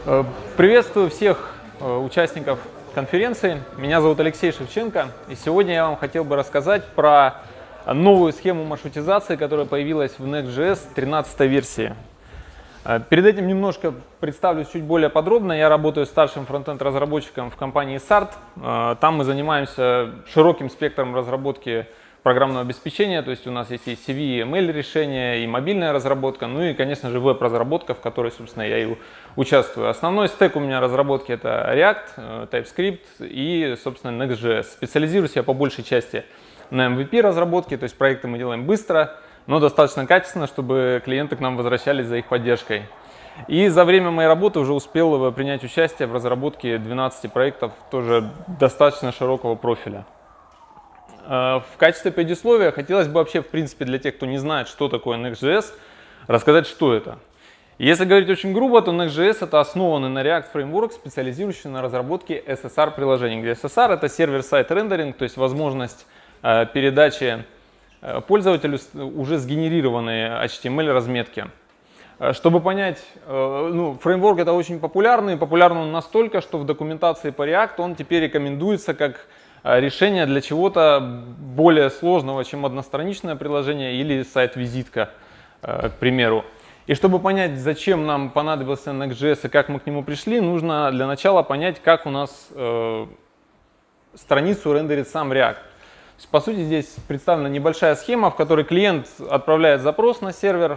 Приветствую всех участников конференции. Меня зовут Алексей Шевченко, и сегодня я вам хотел бы рассказать про новую схему маршрутизации, которая появилась в Next.js 13 версии. Перед этим немножко представлюсь чуть более подробно. Я работаю старшим фронтенд-разработчиком в компании Sart. Там мы занимаемся широким спектром разработки программного обеспечения, то есть у нас есть и CV, и ML решения, и мобильная разработка, ну и, конечно же, веб-разработка, в которой, собственно, я и участвую. Основной стек у меня разработки — это React, TypeScript и, собственно, Next.js. Специализируюсь я по большей части на MVP разработке, то есть проекты мы делаем быстро, но достаточно качественно, чтобы клиенты к нам возвращались за их поддержкой. И за время моей работы уже успел принять участие в разработке 12 проектов, тоже достаточно широкого профиля. В качестве предисловия хотелось бы вообще, в принципе, для тех, кто не знает, что такое Next.js, рассказать, что это. Если говорить очень грубо, то Next.js — это основанный на React фреймворк, специализирующийся на разработке SSR-приложений, где SSR — это сервер-сайт рендеринг, то есть возможность передачи пользователю уже сгенерированной HTML-разметки. Чтобы понять, фреймворк — это очень популярный, популярный он настолько, что в документации по React он теперь рекомендуется как решение для чего-то более сложного, чем одностраничное приложение или сайт-визитка, к примеру. И чтобы понять, зачем нам понадобился Next.js и как мы к нему пришли, нужно для начала понять, как у нас страницу рендерит сам React. То есть, по сути, здесь представлена небольшая схема, в которой клиент отправляет запрос на сервер,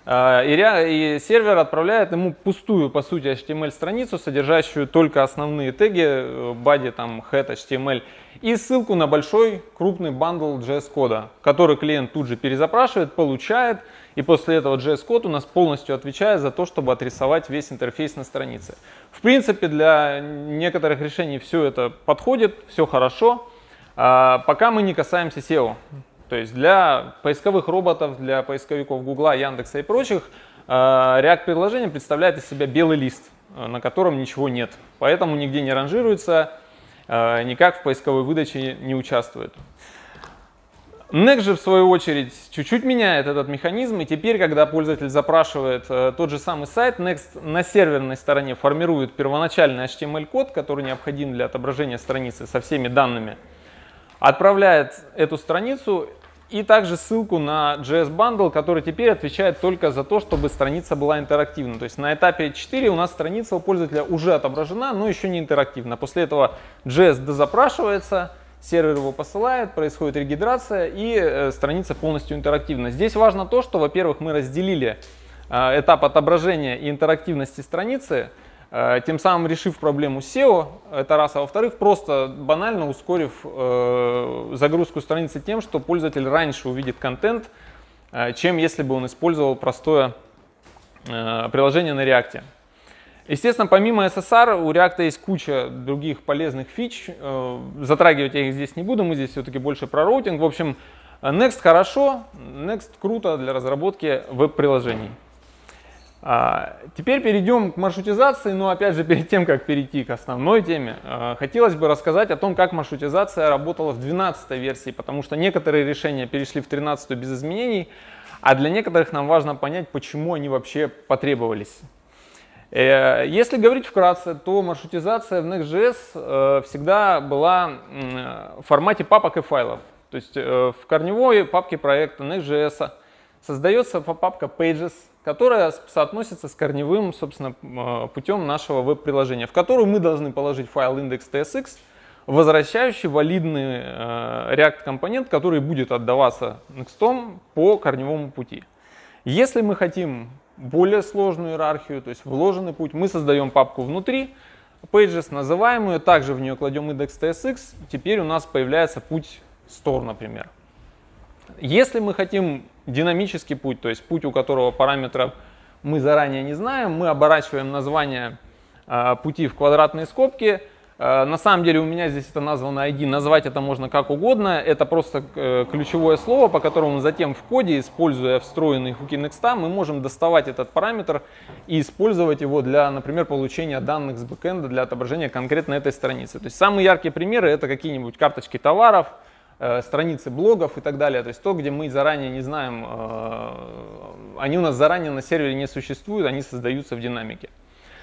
и сервер отправляет ему пустую, по сути, HTML-страницу, содержащую только основные теги, body, там, head, HTML, и ссылку на большой крупный бандл JS-кода, который клиент тут же перезапрашивает, получает, и после этого JS-код у нас полностью отвечает за то, чтобы отрисовать весь интерфейс на странице. В принципе, для некоторых решений все это подходит, все хорошо, пока мы не касаемся SEO. То есть для поисковых роботов, для поисковиков Гугла, Яндекса и прочих React-приложение представляет из себя белый лист, на котором ничего нет. Поэтому нигде не ранжируется, никак в поисковой выдаче не участвует. Next же, в свою очередь, чуть-чуть меняет этот механизм. И теперь, когда пользователь запрашивает тот же самый сайт, Next на серверной стороне формирует первоначальный HTML-код, который необходим для отображения страницы со всеми данными, отправляет эту страницу и также ссылку на JS-бандл, который теперь отвечает только за то, чтобы страница была интерактивна. То есть на этапе 4 у нас страница у пользователя уже отображена, но еще не интерактивна. После этого JS дозапрашивается, сервер его посылает, происходит регистрация и страница полностью интерактивна. Здесь важно то, что, во-первых, мы разделили этап отображения и интерактивности страницы, тем самым решив проблему SEO, это раз, а во-вторых, просто банально ускорив загрузку страницы тем, что пользователь раньше увидит контент, чем если бы он использовал простое приложение на React. Естественно, помимо SSR у React есть куча других полезных фич, затрагивать я их здесь не буду, мы здесь все-таки больше про роутинг. В общем, Next хорошо, Next круто для разработки веб-приложений. Теперь перейдем к маршрутизации, но опять же перед тем, как перейти к основной теме, хотелось бы рассказать о том, как маршрутизация работала в 12 версии, потому что некоторые решения перешли в 13 без изменений, а для некоторых нам важно понять, почему они вообще потребовались. Если говорить вкратце, то маршрутизация в Next.js всегда была в формате папок и файлов. То есть в корневой папке проекта Next.js создается папка Pages, которая соотносится с корневым, собственно, путем нашего веб-приложения, в которую мы должны положить файл index.tsx, возвращающий валидный React-компонент, который будет отдаваться Next по корневому пути. Если мы хотим более сложную иерархию, то есть вложенный путь, мы создаем папку внутри Pages, называемую, также в нее кладем index.tsx, теперь у нас появляется путь store, например. Если мы хотим динамический путь, то есть путь, у которого параметров мы заранее не знаем, мы оборачиваем название пути в квадратные скобки. На самом деле у меня здесь это названо ID, назвать это можно как угодно. Это просто ключевое слово, по которому затем в коде, используя встроенные хуки Next, мы можем доставать этот параметр и использовать его для, например, получения данных с бэкэнда для отображения конкретно этой страницы. То есть самые яркие примеры — это какие-нибудь карточки товаров, страницы блогов и так далее. То есть то, где мы заранее не знаем, они у нас заранее на сервере не существуют, они создаются в динамике.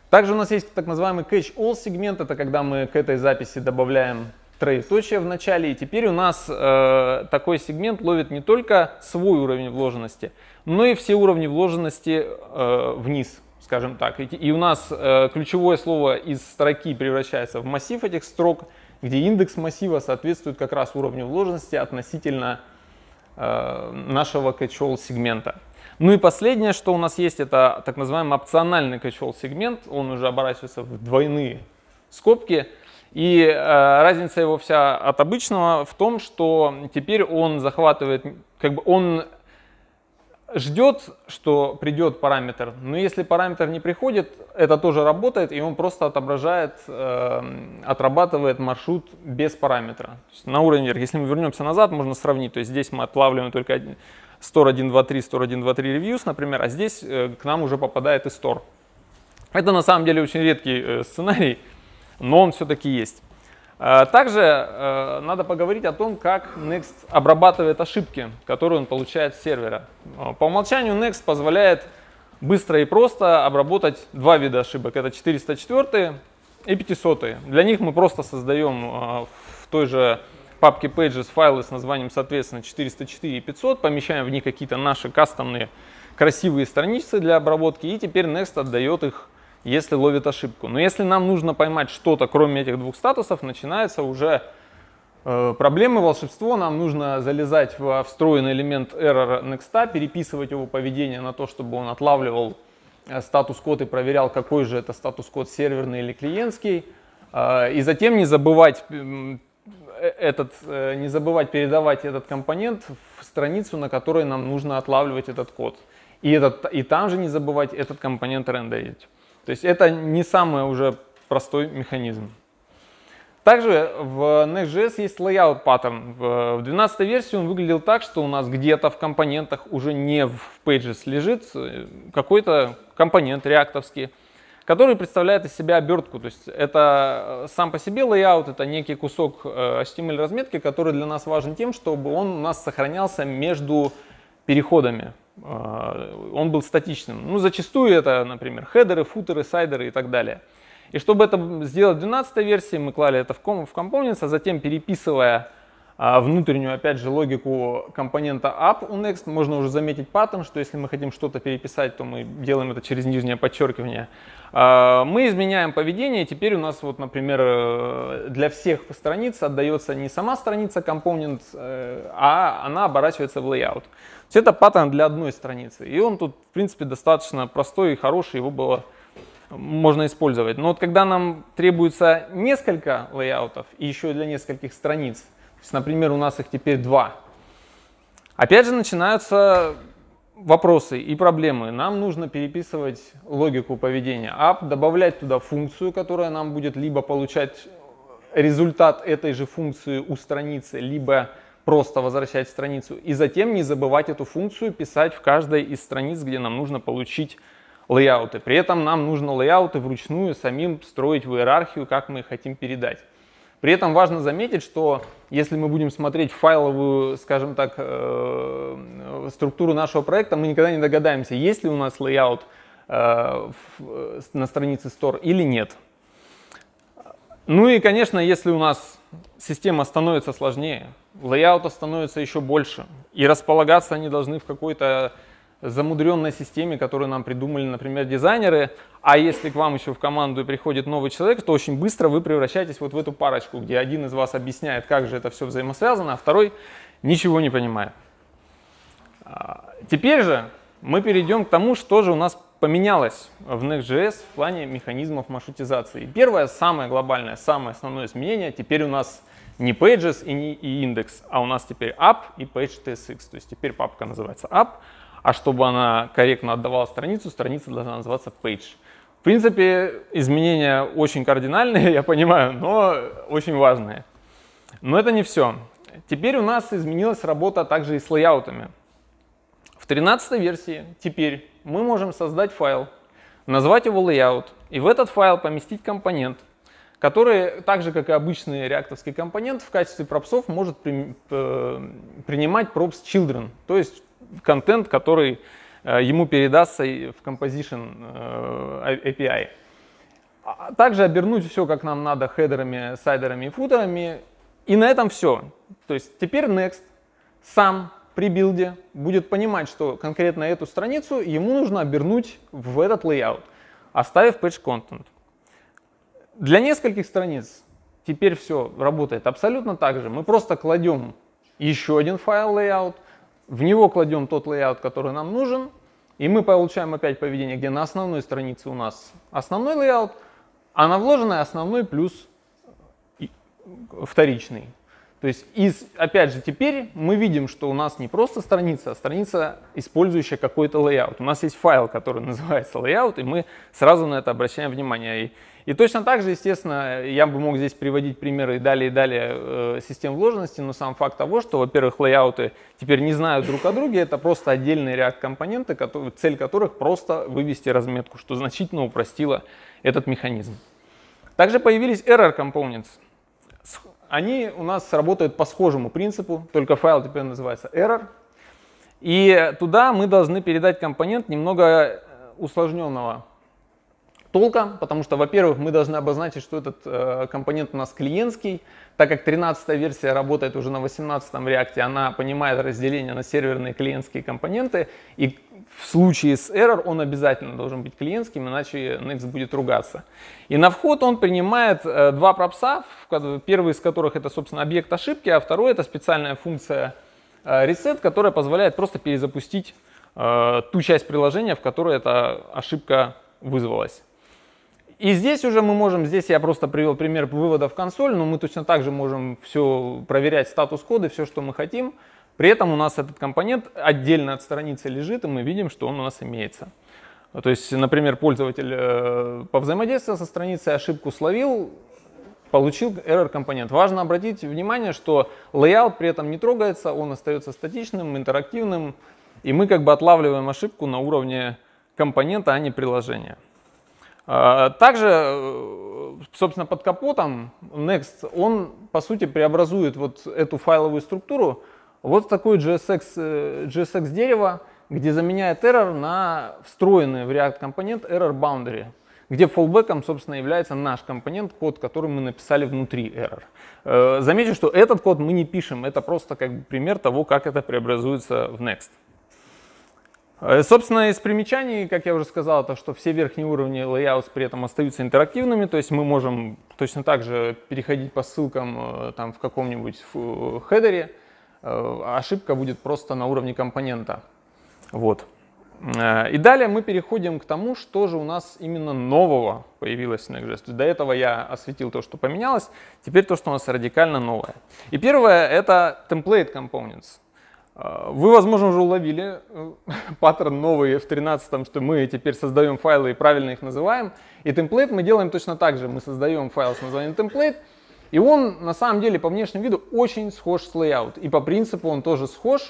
Также у нас есть так называемый catch-all сегмент, это когда мы к этой записи добавляем троеточие в начале, и теперь у нас такой сегмент ловит не только свой уровень вложенности, но и все уровни вложенности вниз, скажем так. И у нас ключевое слово из строки превращается в массив этих строк, где индекс массива соответствует как раз уровню вложенности относительно нашего catch-all сегмента. Ну и последнее, что у нас есть, это так называемый опциональный catch-all сегмент, он уже оборачивается в двойные скобки. И разница его вся от обычного в том, что теперь он захватывает, как бы он ждет, что придет параметр, но если параметр не приходит, это тоже работает, и он просто отображает, отрабатывает маршрут без параметра. То есть на уровень вверх. Если мы вернемся назад, можно сравнить, то есть здесь мы отлавливаем только store 1.2.3, store 1.2.3 reviews, например, а здесь к нам уже попадает и store. Это на самом деле очень редкий сценарий, но он все-таки есть. Также надо поговорить о том, как Next обрабатывает ошибки, которые он получает с сервера. По умолчанию Next позволяет быстро и просто обработать два вида ошибок. Это 404 и 500. Для них мы просто создаем в той же папке Pages файлы с названием, соответственно, 404 и 500, помещаем в них какие-то наши кастомные красивые страницы для обработки, и теперь Next отдает их, если ловит ошибку. Но если нам нужно поймать что-то, кроме этих двух статусов, начинается уже проблемы, волшебство. Нам нужно залезать в встроенный элемент error Next, переписывать его поведение на то, чтобы он отлавливал статус-код и проверял, какой же это статус-код, серверный или клиентский. И затем не забывать передавать этот компонент в страницу, на которой нам нужно отлавливать этот код. И там же не забывать этот компонент рендерить. То есть это не самый уже простой механизм. Также в Next.js есть layout pattern. В 12 версии он выглядел так, что у нас где-то в компонентах уже не в Pages лежит какой-то компонент реактовский, который представляет из себя обертку. То есть это сам по себе layout, это некий кусок HTML разметки, который для нас важен тем, чтобы он у нас сохранялся между переходами. Он был статичным. Ну, зачастую это, например, хедеры, футеры, сайдеры и так далее. И чтобы это сделать в 12 версии, мы клали это в Components, а затем, переписывая внутреннюю, опять же, логику компонента app у Next, можно уже заметить паттерн, что если мы хотим что-то переписать, то мы делаем это через нижнее подчеркивание. Мы изменяем поведение, и теперь у нас, вот, например, для всех страниц отдается не сама страница компонент, а она оборачивается в layout. То есть это паттерн для одной страницы. И он тут, в принципе, достаточно простой и хороший, его можно использовать. Но вот когда нам требуется несколько лейаутов и еще для нескольких страниц, то есть, например, у нас их теперь два, опять же начинаются вопросы и проблемы. Нам нужно переписывать логику поведения app, добавлять туда функцию, которая нам будет либо получать результат этой же функции у страницы, либо просто возвращать страницу. И затем не забывать эту функцию писать в каждой из страниц, где нам нужно получить лейауты. При этом нам нужно лейауты вручную самим строить в иерархию, как мы их хотим передать. При этом важно заметить, что если мы будем смотреть файловую, скажем так, структуру нашего проекта, мы никогда не догадаемся, есть ли у нас лейаут на странице Store или нет. Ну и, конечно, если у нас система становится сложнее, лейаута становится еще больше, и располагаться они должны в какой-то замудренной системе, которую нам придумали, например, дизайнеры, а если к вам еще в команду приходит новый человек, то очень быстро вы превращаетесь вот в эту парочку, где один из вас объясняет, как же это все взаимосвязано, а второй ничего не понимает. Теперь же мы перейдем к тому, что же у нас поменялось в Next.js в плане механизмов маршрутизации. Первое, самое глобальное, самое основное изменение, теперь у нас не Pages и индекс, а у нас теперь app и page.tsx, то есть теперь папка называется app, а чтобы она корректно отдавала страницу, страница должна называться page. В принципе, изменения очень кардинальные, я понимаю, но очень важные. Но это не все. Теперь у нас изменилась работа также и с лейаутами. В 13 версии теперь мы можем создать файл, назвать его layout, и в этот файл поместить компонент, который, так же как и обычный реактовский компонент, в качестве пропсов может принимать props children, то есть контент, который ему передастся в Composition API. Также обернуть все, как нам надо, хедерами, сайдерами и футерами. И на этом все. То есть теперь Next сам при билде будет понимать, что конкретно эту страницу ему нужно обернуть в этот layout, оставив page content. Для нескольких страниц теперь все работает абсолютно так же. Мы просто кладем еще один файл layout, в него кладем тот layout, который нам нужен, и мы получаем опять поведение, где на основной странице у нас основной layout, а на вложенной основной плюс вторичный. То есть, опять же, теперь мы видим, что у нас не просто страница, а страница, использующая какой-то layout. У нас есть файл, который называется layout, и мы сразу на это обращаем внимание. И точно так же, естественно, я бы мог здесь приводить примеры и далее систем вложенности, но сам факт того, что, во-первых, лейауты теперь не знают друг о друге, это просто отдельные React-компоненты, цель которых просто вывести разметку, что значительно упростило этот механизм. Также появились error components. Они у нас работают по схожему принципу, только файл теперь называется error. И туда мы должны передать компонент немного усложненного толка, потому что, во-первых, мы должны обозначить, что этот компонент у нас клиентский, так как 13-я версия работает уже на 18-м React, она понимает разделение на серверные и клиентские компоненты, и в случае с error он обязательно должен быть клиентским, иначе Next будет ругаться. И на вход он принимает два пропса, первый из которых это, собственно, объект ошибки, а второй это специальная функция reset, которая позволяет просто перезапустить ту часть приложения, в которой эта ошибка вызвалась. И здесь уже мы можем, здесь я просто привел пример вывода в консоль, но мы точно так же можем все проверять, статус кода, все, что мы хотим. При этом у нас этот компонент отдельно от страницы лежит, и мы видим, что он у нас имеется. То есть, например, пользователь повзаимодействовал со страницей, ошибку словил, получил error компонент. Важно обратить внимание, что layout при этом не трогается, он остается статичным, интерактивным, и мы как бы отлавливаем ошибку на уровне компонента, а не приложения. Также, собственно, под капотом Next, он, по сути, преобразует вот эту файловую структуру вот в такое JSX дерево, где заменяет error на встроенный в React компонент error boundary, где фоллбеком, собственно, является наш компонент, код, который мы написали внутри error. Замечу, что этот код мы не пишем, это просто как бы пример того, как это преобразуется в Next. Собственно, из примечаний, как я уже сказал, то, что все верхние уровни layouts при этом остаются интерактивными, то есть мы можем точно так же переходить по ссылкам там, в каком-нибудь хедере, ошибка будет просто на уровне компонента. Вот. И далее мы переходим к тому, что же у нас именно нового появилось в Next.js. До этого я осветил то, что поменялось, теперь то, что у нас радикально новое. И первое — это template components. Вы, возможно, уже уловили паттерн новый в 13-м, что мы теперь создаем файлы и правильно их называем. И темплейт мы делаем точно так же. Мы создаем файл с названием template, и он на самом деле по внешнему виду очень схож с layout. И по принципу он тоже схож.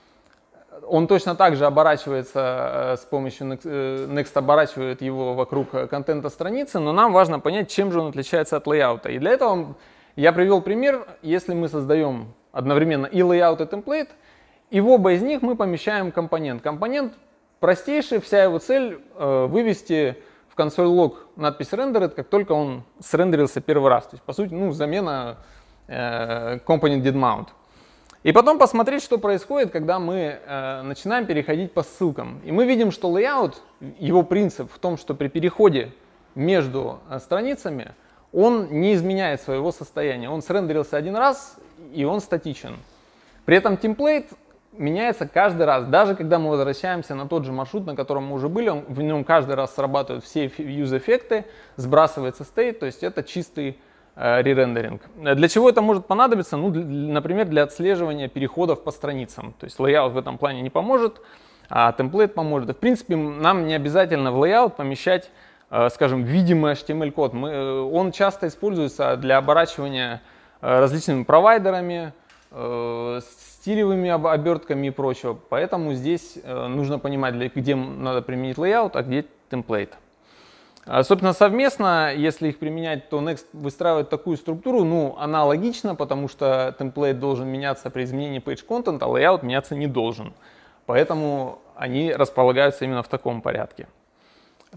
Он точно так же оборачивается с помощью Next, оборачивает его вокруг контента страницы, но нам важно понять, чем же он отличается от layout. И для этого я привел пример, если мы создаем одновременно и layout, и template, и в оба из них мы помещаем компонент. Компонент простейший, вся его цель вывести в консоль лог надпись rendered, как только он срендерился первый раз. То есть, по сути, замена component did mount. И потом посмотреть, что происходит, когда мы начинаем переходить по ссылкам. И мы видим, что layout, его принцип в том, что при переходе между страницами он не изменяет своего состояния. Он срендерился один раз, и он статичен. При этом темплейт меняется каждый раз. Даже когда мы возвращаемся на тот же маршрут, на котором мы уже были, в нем каждый раз срабатывают все use-эффекты, сбрасывается state, то есть это чистый ререндеринг. Для чего это может понадобиться? Например, для отслеживания переходов по страницам. То есть layout в этом плане не поможет, а темплейт поможет. И, в принципе, нам не обязательно в layout помещать, скажем, видимый HTML-код. Он часто используется для оборачивания различными провайдерами, стилевыми обертками и прочего. Поэтому здесь нужно понимать, где надо применить layout, а где темплейт. Собственно, совместно, если их применять, то Next выстраивает такую структуру, она логична, потому что темплейт должен меняться при изменении page content, а layout меняться не должен. Поэтому они располагаются именно в таком порядке.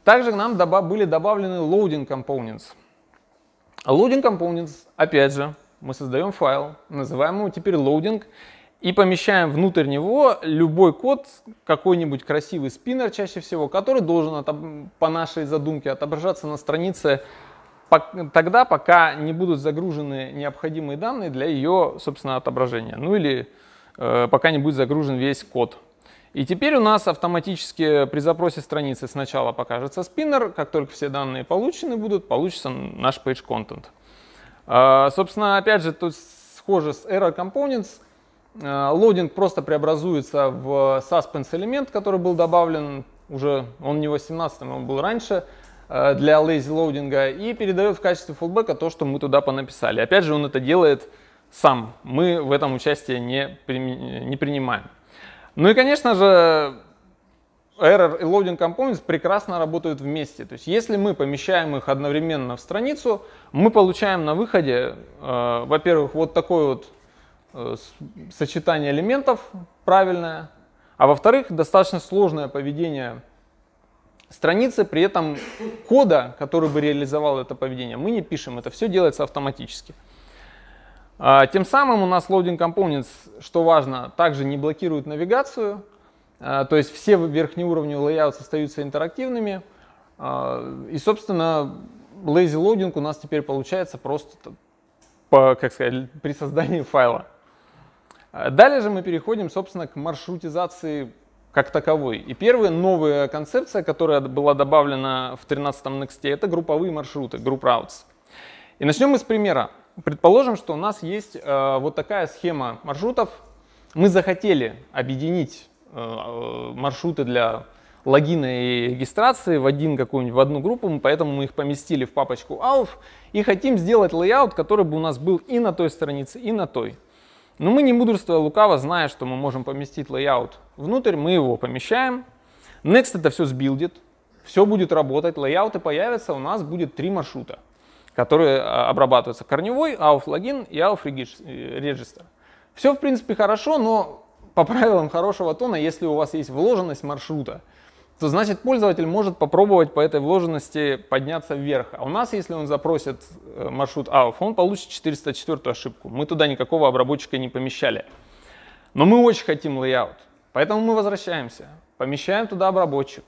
Также к нам были добавлены loading components. Loading components, опять же, мы создаем файл, называем его теперь loading, и помещаем внутрь него любой код, какой-нибудь красивый спиннер чаще всего, который должен по нашей задумке отображаться на странице тогда, пока не будут загружены необходимые данные для ее, собственно, отображения. Ну или пока не будет загружен весь код. И теперь у нас автоматически при запросе страницы сначала покажется спиннер, как только все данные получены будут, получится наш page content. Собственно, опять же, тут схоже с error components. Лоудинг просто преобразуется в suspense элемент, который был добавлен уже, он не в 18-м, он был раньше, для lazy лоудинга, и передает в качестве фуллбека то, что мы туда понаписали. Опять же, он это делает сам, мы в этом участие не принимаем. Ну и, конечно же, error и loading components прекрасно работают вместе. То есть, если мы помещаем их одновременно в страницу, мы получаем на выходе, во-первых, вот такое вот сочетание элементов правильное, а во-вторых, достаточно сложное поведение страницы, при этом кода, который бы реализовал это поведение, мы не пишем, это все делается автоматически. Тем самым у нас loading components, что важно, также не блокирует навигацию, то есть все верхнеуровневые лейауты остаются интерактивными, и, собственно, lazy loading у нас теперь получается просто как сказать, при создании файла. Далее же мы переходим, собственно, к маршрутизации как таковой. И первая новая концепция, которая была добавлена в 13-м Next, это групповые маршруты, group routes. И начнем мы с примера. Предположим, что у нас есть вот такая схема маршрутов. Мы захотели объединить маршруты для логина и регистрации в одну группу, поэтому мы их поместили в папочку auth и хотим сделать лейаут, который бы у нас был и на той странице, и на той. Но мы, не мудрствуя лукаво, зная, что мы можем поместить лейаут внутрь, мы его помещаем. Next это все сбилдит, все будет работать, лейауты появятся, у нас будет 3 маршрута, которые обрабатываются: корневой, auth логин и auth register. Все, в принципе, хорошо, но по правилам хорошего тона, если у вас есть вложенность маршрута, то значит пользователь может попробовать по этой вложенности подняться вверх. А у нас, если он запросит маршрут auth, он получит 404-ю ошибку. Мы туда никакого обработчика не помещали. Но мы очень хотим layout, поэтому мы возвращаемся, помещаем туда обработчик,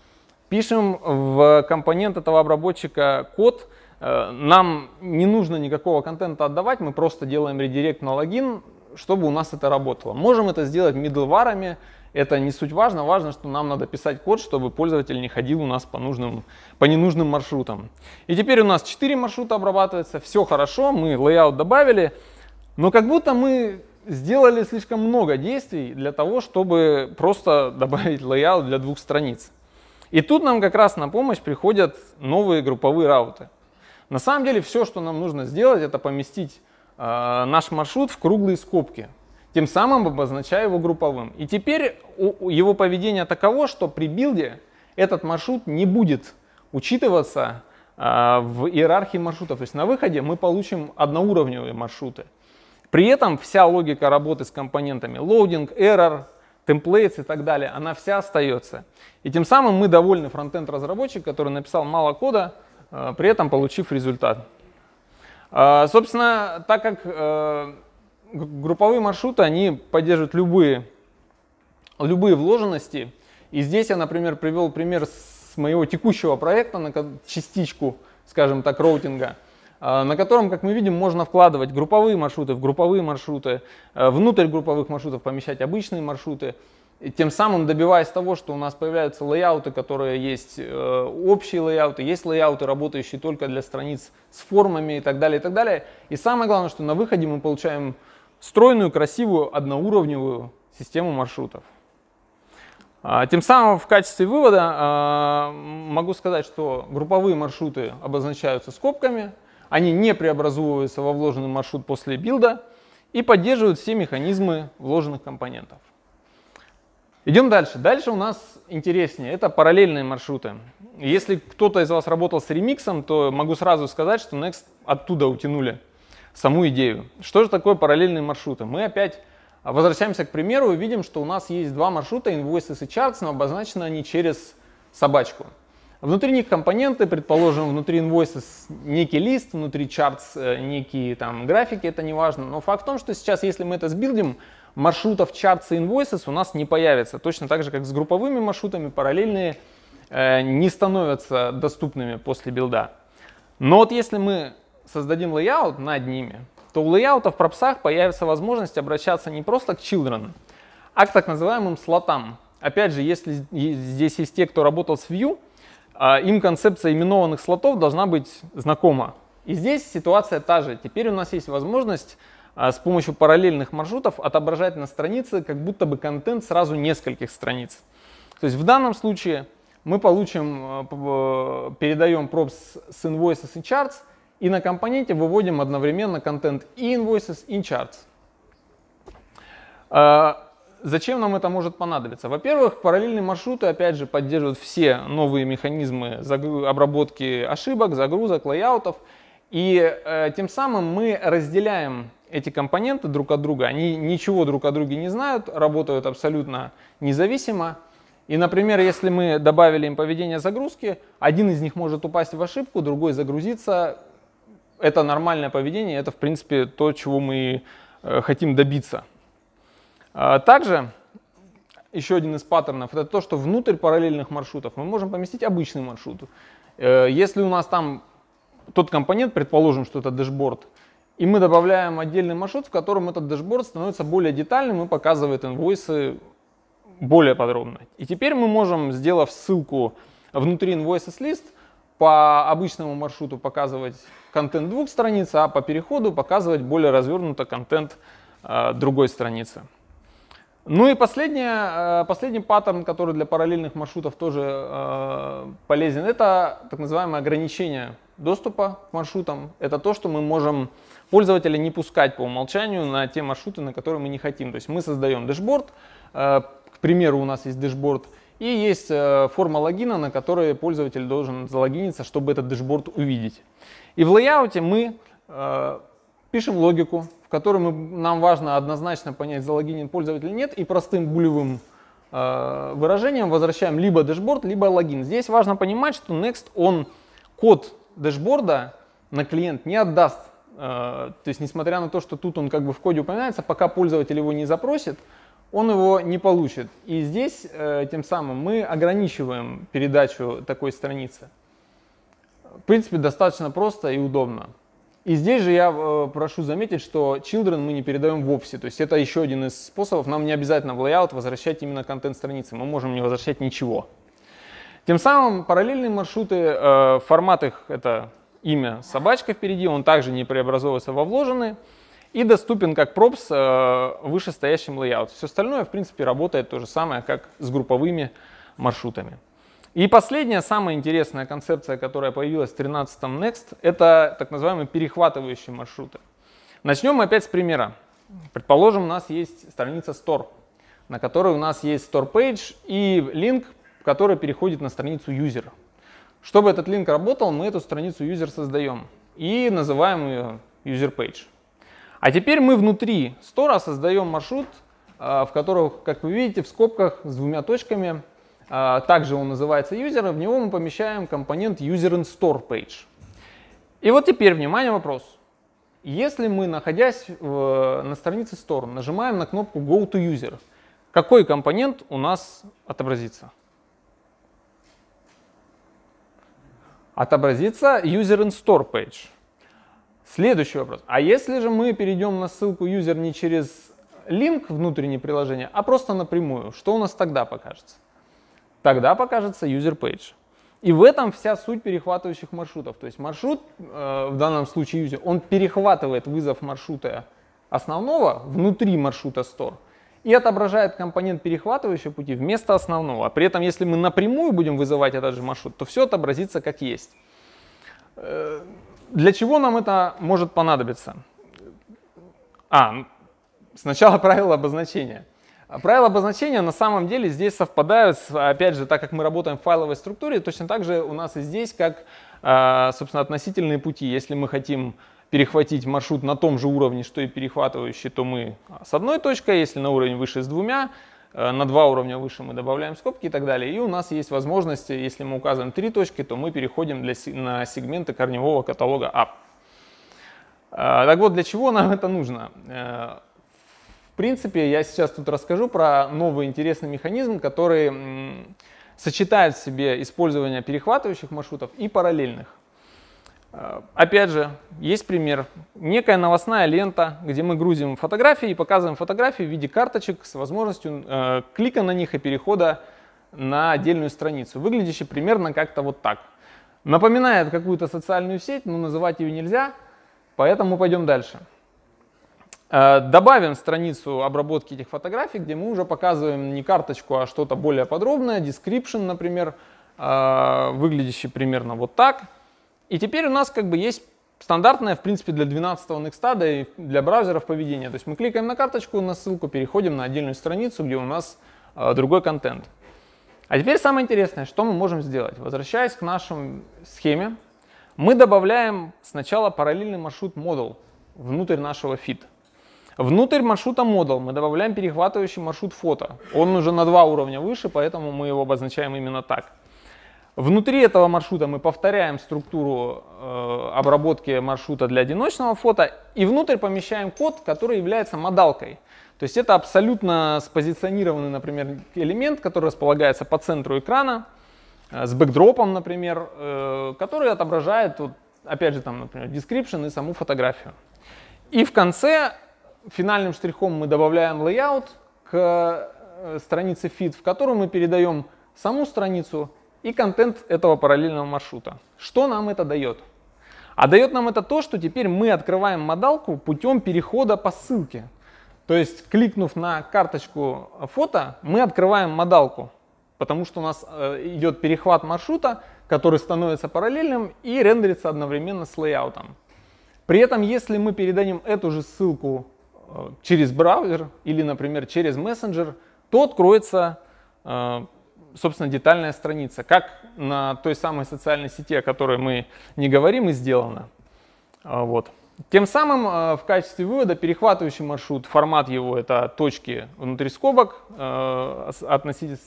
пишем в компонент этого обработчика код. Нам не нужно никакого контента отдавать, мы просто делаем редирект на логин, чтобы у нас это работало. Можем это сделать middleware, это не суть важно, важно, что нам надо писать код, чтобы пользователь не ходил у нас по ненужным маршрутам. И теперь у нас 4 маршрута обрабатывается, все хорошо, мы layout добавили, но как будто мы сделали слишком много действий для того, чтобы просто добавить layout для 2 страниц. И тут нам как раз на помощь приходят новые групповые рауты. На самом деле все, что нам нужно сделать, это поместить наш маршрут в круглые скобки, тем самым обозначая его групповым. И теперь его поведение таково, что при билде этот маршрут не будет учитываться в иерархии маршрутов. То есть на выходе мы получим одноуровневые маршруты. При этом вся логика работы с компонентами loading, error, templates и так далее, она вся остается. И тем самым мы довольны фронтенд разработчик, который написал мало кода, при этом получив результат. Собственно, так как групповые маршруты, они поддерживают любые вложенности. И здесь я, например, привел пример с моего текущего проекта, частичку, скажем так, роутинга, на котором, как мы видим, можно вкладывать групповые маршруты в групповые маршруты, внутрь групповых маршрутов помещать обычные маршруты, и тем самым добиваясь того, что у нас появляются лейауты, которые есть общие лейауты, есть лейауты, работающие только для страниц с формами и так далее, и так далее. И самое главное, что на выходе мы получаем стройную, красивую, одноуровневую систему маршрутов. Тем самым в качестве вывода могу сказать, что групповые маршруты обозначаются скобками, они не преобразовываются во вложенный маршрут после билда и поддерживают все механизмы вложенных компонентов. Идем дальше. Дальше у нас интереснее. Это параллельные маршруты. Если кто-то из вас работал с ремиксом, то могу сразу сказать, что Next оттуда утянули саму идею. Что же такое параллельные маршруты? Мы опять возвращаемся к примеру и видим, что у нас есть 2 маршрута, invoices и charts, но обозначены они через собачку. Внутри них компоненты, предположим, внутри invoices некий лист, внутри charts некие там графики, это не важно. Но факт в том, что сейчас, если мы это сбилдим, маршрутов charts и invoices у нас не появится. Точно так же, как с групповыми маршрутами, параллельные не становятся доступными после билда. Но вот если мы создадим layout над ними, то у лейаута в пропсах появится возможность обращаться не просто к children, а к так называемым слотам. Опять же, если здесь есть те, кто работал с Vue, им концепция именованных слотов должна быть знакома. И здесь ситуация та же. Теперь у нас есть возможность с помощью параллельных маршрутов отображать на странице как будто бы контент сразу нескольких страниц. То есть в данном случае мы передаем props с invoices и charts, и на компоненте выводим одновременно контент и invoices, и charts. Зачем нам это может понадобиться? Во-первых, параллельные маршруты, опять же, поддерживают все новые механизмы обработки ошибок, загрузок, лейаутов. И тем самым мы разделяем эти компоненты друг от друга. Они ничего друг о друге не знают, работают абсолютно независимо. И, например, если мы добавили им поведение загрузки, один из них может упасть в ошибку, другой загрузиться. Это нормальное поведение, это, в принципе, то, чего мы хотим добиться. Также еще один из паттернов — это то, что внутрь параллельных маршрутов мы можем поместить обычный маршрут. Если у нас там тот компонент, предположим, что это дэшборд, и мы добавляем отдельный маршрут, в котором этот дэшборд становится более детальным и показывает инвойсы более подробно. И теперь мы можем, сделав ссылку внутри invoices list, по обычному маршруту показывать контент двух страниц, а по переходу показывать более развернуто контент другой страницы. Ну и последний паттерн, который для параллельных маршрутов тоже полезен, это так называемое ограничение доступа к маршрутам. Это то, что мы можем пользователя не пускать по умолчанию на те маршруты, на которые мы не хотим. То есть мы создаем дэшборд, к примеру, у нас есть дэшборд, и есть форма логина, на которой пользователь должен залогиниться, чтобы этот дэшборд увидеть. И в лейауте мы пишем логику, в которой нам важно однозначно понять, залогинен пользователь или нет, и простым булевым выражением возвращаем либо дэшборд, либо логин. Здесь важно понимать, что Next, он код дэшборда на клиент не отдаст. То есть, несмотря на то, что тут он как бы в коде упоминается, пока пользователь его не запросит, он его не получит. И здесь тем самым мы ограничиваем передачу такой страницы. В принципе, достаточно просто и удобно. И здесь же я прошу заметить, что children мы не передаем вовсе. То есть это еще один из способов. Нам не обязательно в layout возвращать именно контент страницы. Мы можем не возвращать ничего. Тем самым параллельные маршруты, формат их — это имя собачка впереди, он также не преобразовывается во вложенный и доступен как props вышестоящим layout. Все остальное, в принципе, работает то же самое, как с групповыми маршрутами. И последняя, самая интересная концепция, которая появилась в 13-м Next, это так называемые перехватывающие маршруты. Начнем мы опять с примера. Предположим, у нас есть страница Store, на которой у нас есть Store Page и линк, который переходит на страницу User. Чтобы этот линк работал, мы эту страницу User создаем и называем ее User Page. А теперь мы внутри Store создаем маршрут, в котором, как вы видите, в скобках с двумя точками, также он называется user, в него мы помещаем компонент user in store page. И вот теперь, внимание, вопрос. Если мы, находясь на странице store, нажимаем на кнопку Go to User, какой компонент у нас отобразится? Отобразится user in store page. Следующий вопрос. А если же мы перейдем на ссылку user не через линк внутреннее приложение, а просто напрямую, что у нас тогда покажется? Тогда покажется user page. И в этом вся суть перехватывающих маршрутов. То есть маршрут, в данном случае user, он перехватывает вызов маршрута основного внутри маршрута store и отображает компонент перехватывающего пути вместо основного. А при этом, если мы напрямую будем вызывать этот же маршрут, то все отобразится как есть. Для чего нам это может понадобиться? Сначала правила обозначения. Правила обозначения на самом деле здесь совпадают, опять же, так как мы работаем в файловой структуре, точно так же у нас и здесь, как, собственно, относительные пути. Если мы хотим перехватить маршрут на том же уровне, что и перехватывающий, то мы с одной точкой, если на уровень выше с двумя, на 2 уровня выше мы добавляем скобки и так далее. И у нас есть возможность, если мы указываем 3 точки, то мы переходим на сегменты корневого каталога up. Так вот, для чего нам это нужно? В принципе, я сейчас тут расскажу про новый интересный механизм, который сочетает в себе использование перехватывающих маршрутов и параллельных. Опять же, есть пример. Некая новостная лента, где мы грузим фотографии и показываем фотографии в виде карточек с возможностью клика на них и перехода на отдельную страницу, выглядящий примерно как-то вот так. Напоминает какую-то социальную сеть, но называть ее нельзя, поэтому пойдем дальше. Добавим страницу обработки этих фотографий, где мы уже показываем не карточку, а что-то более подробное, description, например, выглядящий примерно вот так. И теперь у нас как бы есть стандартное, в принципе, для 12-го Next, да и для браузеров поведение. То есть мы кликаем на карточку, на ссылку, переходим на отдельную страницу, где у нас другой контент. А теперь самое интересное, что мы можем сделать. Возвращаясь к нашей схеме, мы добавляем сначала параллельный маршрут Model внутрь нашего feed. Внутрь маршрута Model мы добавляем перехватывающий маршрут фото. Он уже на 2 уровня выше, поэтому мы его обозначаем именно так. Внутри этого маршрута мы повторяем структуру обработки маршрута для одиночного фото и внутрь помещаем код, который является модалкой. То есть это абсолютно спозиционированный, например, элемент, который располагается по центру экрана с бэкдропом, например, который отображает, вот, опять же, там, например, description и саму фотографию. И в конце финальным штрихом мы добавляем layout к странице feed, в которую мы передаем саму страницу и контент этого параллельного маршрута. Что нам это дает? А дает нам это то, что теперь мы открываем модалку путем перехода по ссылке. То есть, кликнув на карточку фото, мы открываем модалку, потому что у нас идет перехват маршрута, который становится параллельным и рендерится одновременно с лейаутом. При этом, если мы передадим эту же ссылку через браузер или, например, через мессенджер, то откроется, собственно, детальная страница, как на той самой социальной сети, о которой мы не говорим, и сделано. Вот. Тем самым в качестве вывода перехватывающий маршрут, формат его это точки внутри скобок, относительно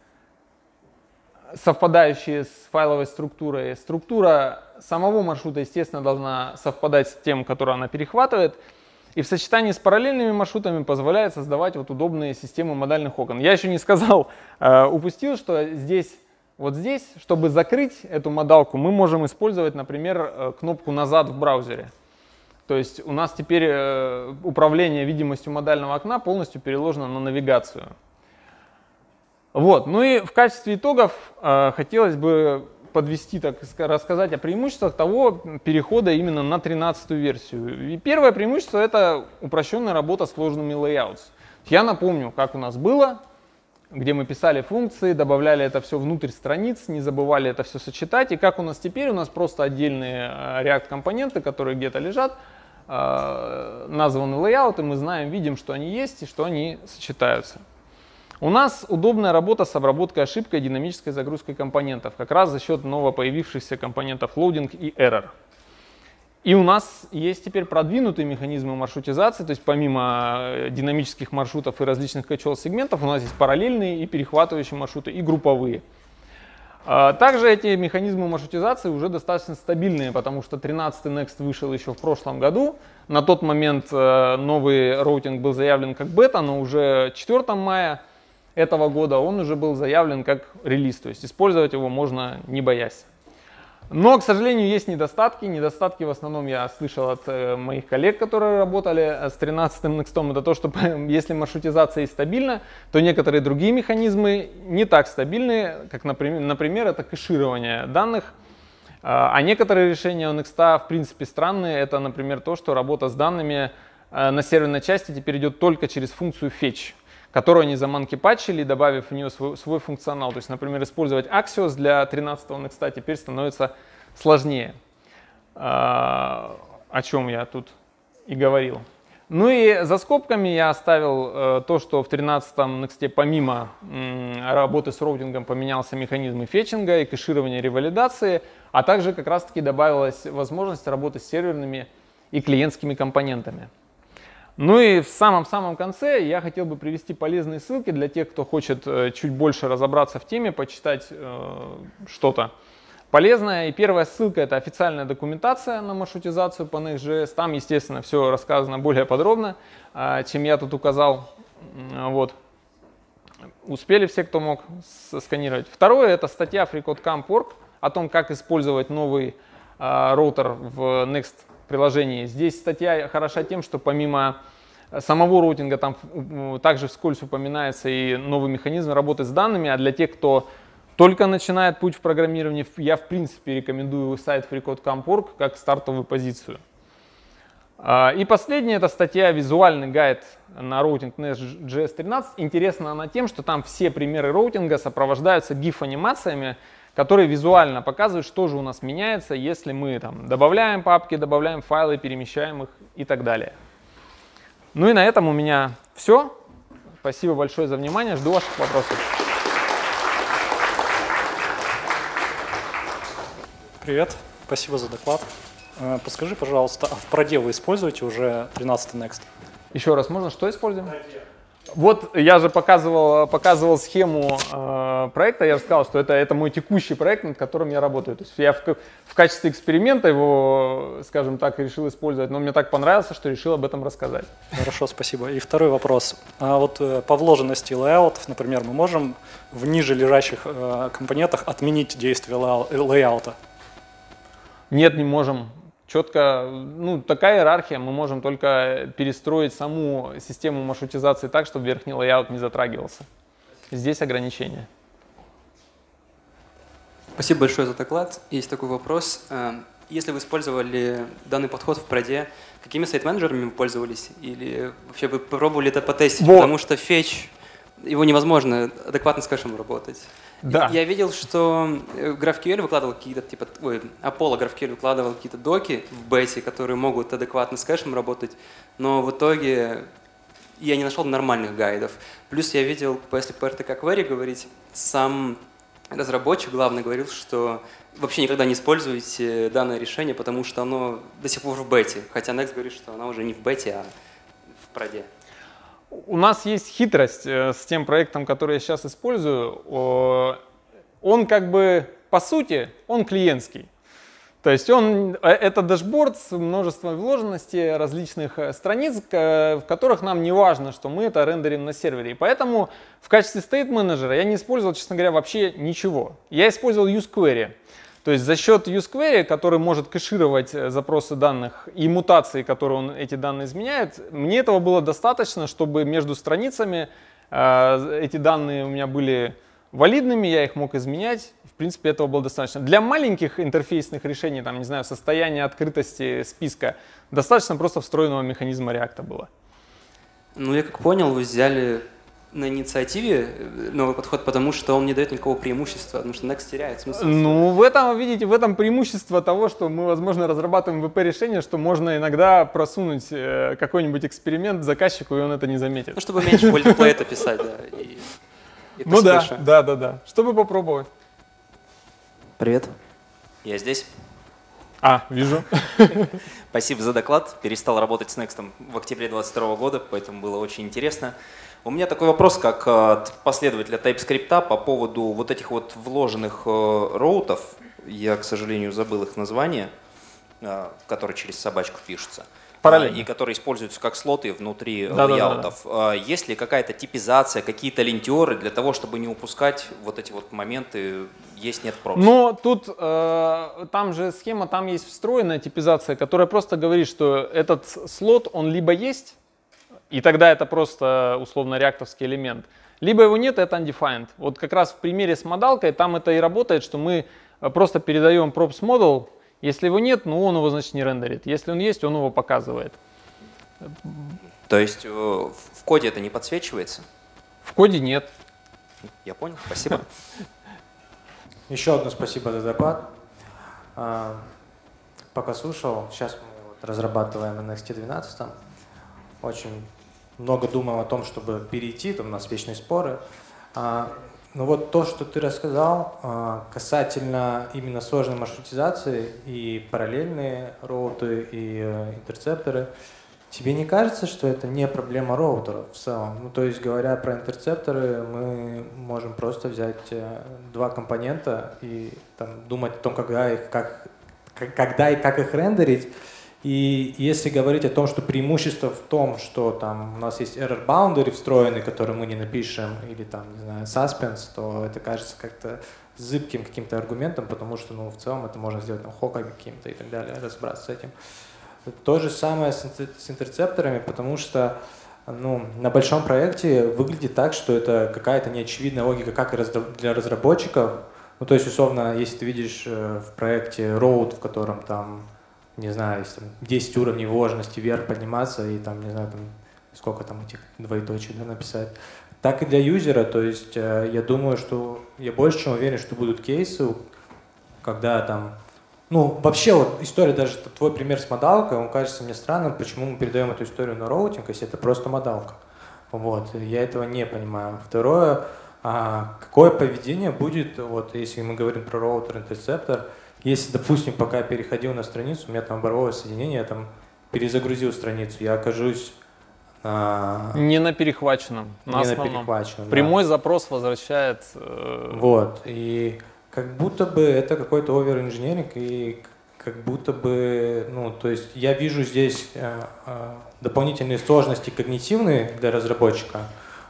совпадающие с файловой структурой. Структура самого маршрута, естественно, должна совпадать с тем, который она перехватывает. И в сочетании с параллельными маршрутами позволяет создавать вот удобные системы модальных окон. Я еще не сказал, упустил, что здесь, вот здесь, чтобы закрыть эту модалку, мы можем использовать, например, кнопку «Назад» в браузере. То есть у нас теперь управление видимостью модального окна полностью переложено на навигацию. Вот. Ну и в качестве итогов хотелось бы подвести, так рассказать о преимуществах того перехода именно на 13-ю версию. И первое преимущество — это упрощенная работа с сложными layouts. Я напомню, как у нас было, где мы писали функции, добавляли это все внутрь страниц, не забывали это все сочетать. И как у нас теперь, у нас просто отдельные React-компоненты, которые где-то лежат, названы layout, и мы знаем, видим, что они есть и что они сочетаются. У нас удобная работа с обработкой ошибкой и динамической загрузкой компонентов, как раз за счет новопоявившихся компонентов loading и error. И у нас есть теперь продвинутые механизмы маршрутизации, то есть помимо динамических маршрутов и различных control-сегментов, у нас есть параллельные и перехватывающие маршруты, и групповые. Также эти механизмы маршрутизации уже достаточно стабильные, потому что 13-й Next вышел еще в прошлом году. На тот момент новый роутинг был заявлен как бета, но уже 4 мая этого года он уже был заявлен как релиз, то есть использовать его можно не боясь. Но, к сожалению, есть недостатки. Недостатки в основном я слышал от моих коллег, которые работали с 13-м Next. Это то, что если маршрутизация стабильна, то некоторые другие механизмы не так стабильны, как, например, это кэширование данных. А некоторые решения у Next в принципе странные. Это, например, то, что работа с данными на серверной части теперь идет только через функцию fetch, которую они заманкипатчили, добавив в нее свой функционал. То есть, например, использовать Axios для 13-го Next теперь становится сложнее, о чем я тут и говорил. Ну и за скобками я оставил то, что в 13-м Next помимо работы с роутингом поменялся механизм и фетчинга, и кэширования, и ревалидации, а также как раз-таки добавилась возможность работы с серверными и клиентскими компонентами. Ну и в самом-самом конце я хотел бы привести полезные ссылки для тех, кто хочет чуть больше разобраться в теме, почитать что-то полезное. И первая ссылка — это официальная документация на маршрутизацию по Next.js. Там, естественно, все рассказано более подробно, чем я тут указал. Вот. Успели все, кто мог, сканировать. Второе — это статья freecodecamp.org о том, как использовать новый роутер в Next приложении. Здесь статья хороша тем, что помимо самого роутинга там также вскользь упоминается и новый механизм работы с данными, а для тех, кто только начинает путь в программировании, я в принципе рекомендую сайт freecodecamp.org как стартовую позицию. И последняя — это статья «Визуальный гайд на роутинг Next.js 13». Интересна она тем, что там все примеры роутинга сопровождаются GIF-анимациями, которые визуально показывают, что же у нас меняется, если мы там добавляем папки, добавляем файлы, перемещаем их и так далее. Ну и на этом у меня все. Спасибо большое за внимание. Жду ваших вопросов. Привет, спасибо за доклад. Подскажи, пожалуйста, а в проде вы используете уже 13 Next? Еще раз, можно что используем? Вот я же показывал схему проекта, я же сказал, что это мой текущий проект, над которым я работаю. То есть я в качестве эксперимента его, скажем так, решил использовать, но мне так понравился, что решил об этом рассказать. Хорошо, спасибо. И второй вопрос. А вот по вложенности лейаутов, например, мы можем в ниже лежащих компонентах отменить действие лейаута? Нет, не можем. Четко, ну, такая иерархия, мы можем только перестроить саму систему маршрутизации так, чтобы верхний лейаут не затрагивался. Здесь ограничения. Спасибо большое за доклад. Есть такой вопрос. Если вы использовали данный подход в проде, какими сайт-менеджерами вы пользовались? Или вообще вы попробовали это потестить? Вот. Потому что фетч, его невозможно адекватно с кэшем работать. Да. Я видел, что GraphQL выкладывал какие-то, типа, Apollo GraphQL выкладывал какие-то доки в бете, которые могут адекватно с кэшем работать, но в итоге я не нашел нормальных гайдов. Плюс я видел, если по RTK query говорить, сам разработчик главный говорил, что вообще никогда не используйте данное решение, потому что оно до сих пор в бете, хотя Next говорит, что оно уже не в бете, а в проде. У нас есть хитрость с тем проектом, который я сейчас использую. Он как бы, по сути, он клиентский. То есть это дашборд с множеством вложенностей различных страниц, в которых нам не важно, что мы это рендерим на сервере. И поэтому в качестве state-менеджера я не использовал, честно говоря, вообще ничего. Я использовал useQuery. То есть за счет useQuery, который может кэшировать запросы данных и мутации, которые он эти данные изменяет, мне этого было достаточно, чтобы между страницами эти данные у меня были валидными, я их мог изменять. В принципе, этого было достаточно. Для маленьких интерфейсных решений, там, не знаю, состояния открытости списка, достаточно просто встроенного механизма React было. Ну, я как понял, вы взяли на инициативе новый подход, потому что он не дает никакого преимущества, потому что Next теряет смысл. Ну, в этом, видите, в этом преимущество того, что мы, возможно, разрабатываем VP-решение, что можно иногда просунуть какой-нибудь эксперимент заказчику, и он это не заметит. Ну, чтобы меньше бойлерплейта писать, да. Ну да. Чтобы попробовать. Привет. Я здесь. Вижу. Спасибо за доклад. Перестал работать с Next в октябре 2022 года, поэтому было очень интересно. У меня такой вопрос, как от последователя TypeScript по поводу вот этих вот вложенных роутов. Я, к сожалению, забыл их название, которые через собачку пишутся. Параллельно. И которые используются как слоты внутри лейаутов. Да. Есть ли какая-то типизация, какие-то линтеры для того, чтобы не упускать вот эти вот моменты, есть-нет пропуск? Но тут там же схема, там есть встроенная типизация, которая просто говорит, что этот слот, он либо есть, и тогда это просто условно реактовский элемент, либо его нет, это undefined. Вот как раз в примере с модалкой там это и работает, что мы просто передаем props model. Если его нет, ну он его, значит, не рендерит. Если он есть, он его показывает. То есть в коде это не подсвечивается? В коде нет. Я понял, спасибо. Еще одно спасибо за доклад. Пока слушал, сейчас мы разрабатываем NXT 12. Очень много думал о том, чтобы перейти, там у нас вечные споры. Ну вот то, что ты рассказал касательно именно сложной маршрутизации и параллельные роуты, и интерцепторы, тебе не кажется, что это не проблема роутеров в целом? Ну, то есть, говоря про интерцепторы, мы можем просто взять два компонента и там, думать о том, когда и как их рендерить. И если говорить о том, что преимущество в том, что там у нас есть error boundary встроенный, который мы не напишем, или там, не знаю, suspense, то это кажется как-то зыбким каким-то аргументом, потому что, ну, в целом это можно сделать там хоками каким-то и так далее, разобраться с этим. То же самое с интерцепторами, потому что, ну, на большом проекте выглядит так, что это какая-то неочевидная логика, как и для разработчиков. Ну, то есть, условно, если ты видишь в проекте Road, в котором там, не знаю, есть там 10 уровней вложенности вверх подниматься и там, не знаю, там, сколько там этих двоеточий, да, написать, так и для юзера. То есть я думаю, что я больше чем уверен, что будут кейсы, когда там, ну, вообще вот история, даже твой пример с модалкой, он кажется мне странным, почему мы передаем эту историю на роутинг, если это просто модалка. Вот, я этого не понимаю. Второе, какое поведение будет, вот, если мы говорим про роутер-интерцептор, если, допустим, пока я переходил на страницу, у меня там оборвалось соединение, я там перезагрузил страницу, я окажусь не на перехваченном, на основном. На перехваченном, прямой запрос возвращает. Вот, и как будто бы это какой-то овер-инженеринг, и как будто бы, ну, то есть я вижу здесь дополнительные сложности когнитивные для разработчика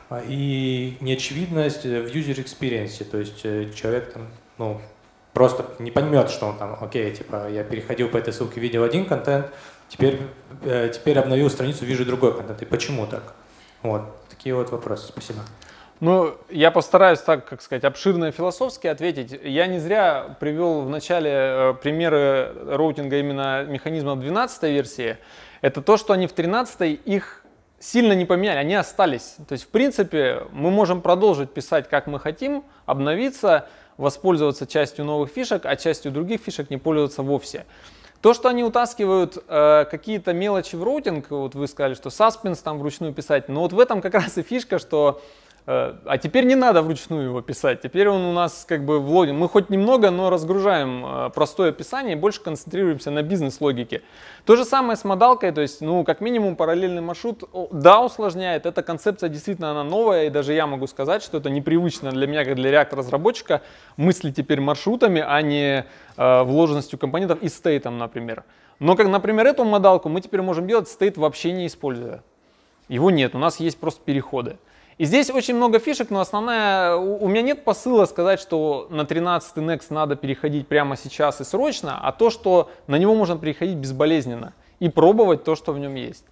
и неочевидность в user experience, то есть человек там, ну, просто не поймет, что он там, окей, типа, я переходил по этой ссылке, видел один контент, теперь обновил страницу, вижу другой контент. И почему так? Вот, такие вот вопросы. Спасибо. Ну, я постараюсь так, как сказать, обширно и философски ответить. Я не зря привел в начале примеры роутинга именно механизмов 12 версии. Это то, что они в 13 их сильно не поменяли, они остались. То есть, в принципе, мы можем продолжить писать, как мы хотим, обновиться, воспользоваться частью новых фишек, а частью других фишек не пользоваться вовсе. То, что они утаскивают какие-то мелочи в роутинг, вот вы сказали, что suspense там вручную писать, но вот в этом как раз и фишка, что а теперь не надо вручную его писать, теперь он у нас как бы вводим. Мы хоть немного, но разгружаем простое описание и больше концентрируемся на бизнес-логике. То же самое с модалкой, то есть, ну, как минимум параллельный маршрут, да, усложняет. Эта концепция действительно она новая, и даже я могу сказать, что это непривычно для меня, как для React-разработчика, мыслить теперь маршрутами, а не вложенностью компонентов и стейтом, например. Но, как, например, эту модалку мы теперь можем делать стейт вообще не используя. Его нет, у нас есть просто переходы. И здесь очень много фишек, но основная, у меня нет посыла сказать, что на 13 Next надо переходить прямо сейчас и срочно, а то, что на него можно переходить безболезненно и пробовать то, что в нем есть.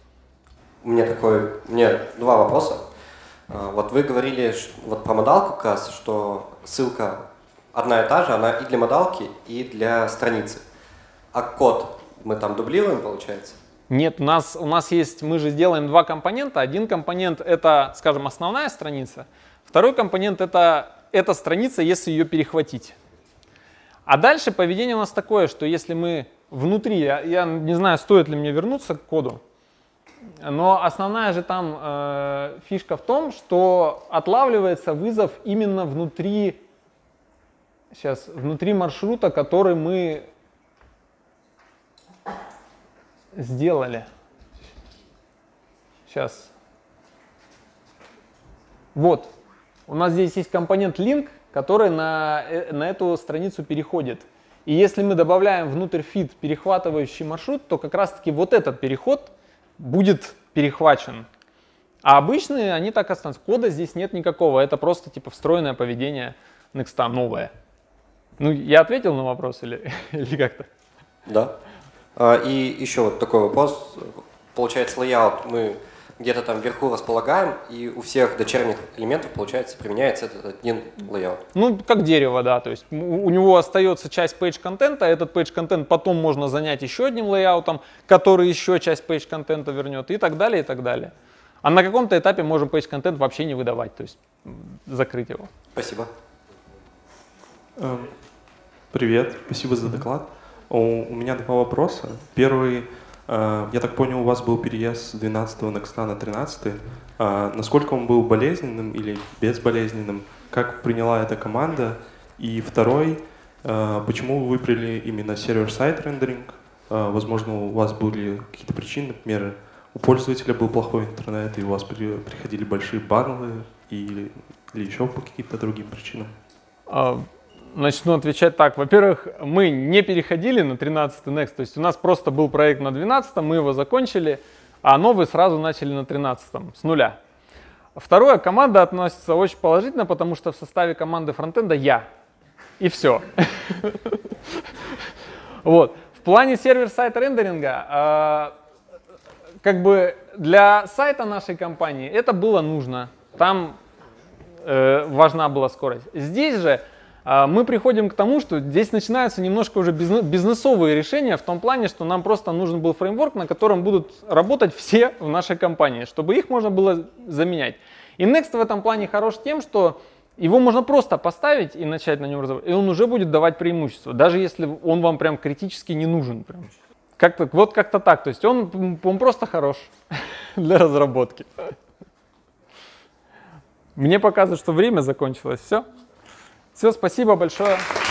У меня два вопроса. Вот вы говорили вот про модалку как раз, что ссылка одна и та же, она и для модалки, и для страницы. А код мы там дублируем, получается? Нет, у нас есть, мы же сделаем два компонента. Один компонент это, скажем, основная страница. Второй компонент это эта страница, если ее перехватить. А дальше поведение у нас такое, что если мы внутри, я не знаю, стоит ли мне вернуться к коду, но основная же там фишка в том, что отлавливается вызов именно внутри маршрута, который мы сделали. Сейчас. Вот. У нас здесь есть компонент link, который на эту страницу переходит. И если мы добавляем внутрь feed перехватывающий маршрут, то как раз-таки вот этот переход будет перехвачен. А обычные, они так останутся. Кода здесь нет никакого. Это просто типа встроенное поведение Next новое. Ну, я ответил на вопрос или как-то? Да. И еще вот такой вопрос. Получается, layout мы где-то там вверху располагаем, и у всех дочерних элементов, получается, применяется этот один layout. Ну, как дерево, да. То есть у него остается часть page-контента, этот page-контент потом можно занять еще одним лейаутом, который еще часть page-контента вернет, и так далее, и так далее. А на каком-то этапе можем page-контент вообще не выдавать, то есть закрыть его. Спасибо. Привет, спасибо за доклад. У меня два вопроса. Первый, я так понял, у вас был переезд с 12 Next на 13. Насколько он был болезненным или безболезненным? Как приняла эта команда? И второй, почему вы выбрали именно сервер-сайд рендеринг? Возможно, у вас были какие-то причины, например, у пользователя был плохой интернет, и у вас приходили большие баннеры или еще по каким-то другим причинам? Начну отвечать так. Во-первых, мы не переходили на 13 Next, то есть у нас просто был проект на 12, мы его закончили, а новый сразу начали на 13, с нуля. Второе, команда относится очень положительно, потому что в составе команды фронтенда я. И все. Вот. В плане сервер-сайт рендеринга, как бы для сайта нашей компании это было нужно. Там важна была скорость. Здесь же мы приходим к тому, что здесь начинаются немножко уже бизнесовые решения в том плане, что нам просто нужен был фреймворк, на котором будут работать все в нашей компании, чтобы их можно было заменять. И Next в этом плане хорош тем, что его можно просто поставить и начать на нем разработать, и он уже будет давать преимущество, даже если он вам прям критически не нужен. Прям. Вот как-то так, то есть он просто хорош для разработки. Мне показывает, что время закончилось. Все, спасибо большое.